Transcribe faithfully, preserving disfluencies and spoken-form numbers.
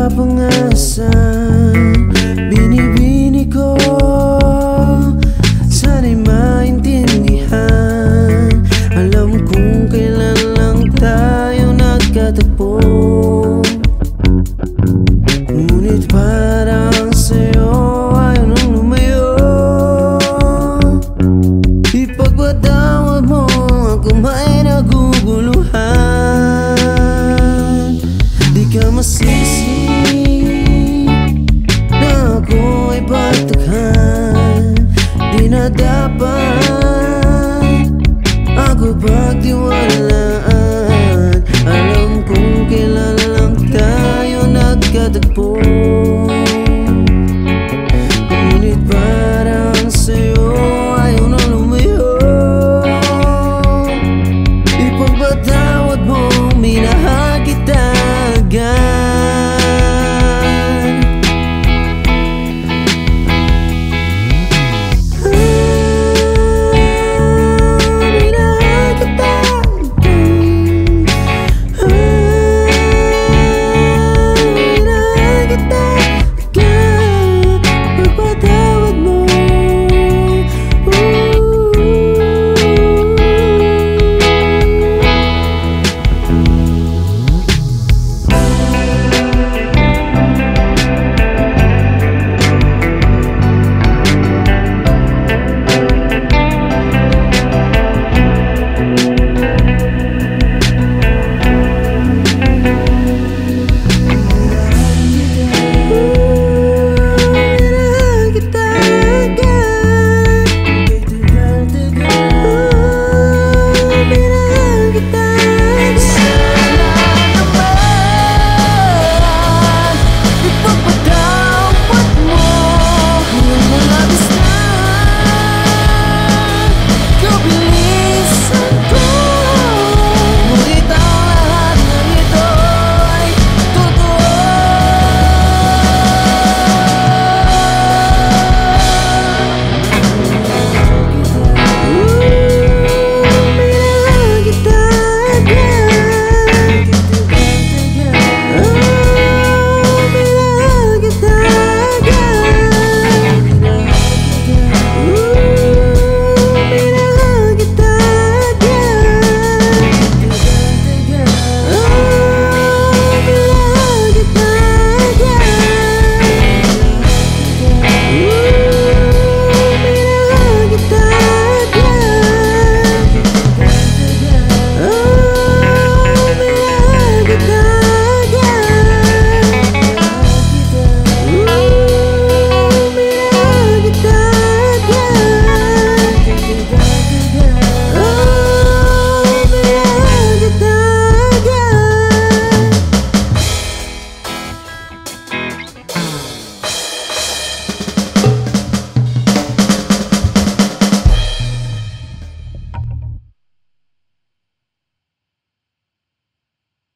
pag-asa binibini ko, sana'y maintindihan. Alam kong kailan lang tayo nagkatagpo, ngunit parang sa'yo ayaw nang lumayo. Ipagpatawad mo ako may naguguluhan. Di ka masisi na ako ay pataghan. Di na dapat ako pagtiwalaan. Alam kong kailan lang tayo nagkatagpo,